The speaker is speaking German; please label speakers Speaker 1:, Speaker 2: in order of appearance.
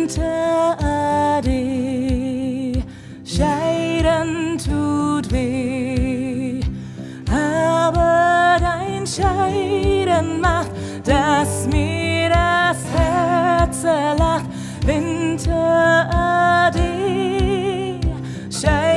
Speaker 1: Winter ade, scheiden tut weh, aber dein Scheiden macht, dass mir das Herz lacht. Winter ade, scheiden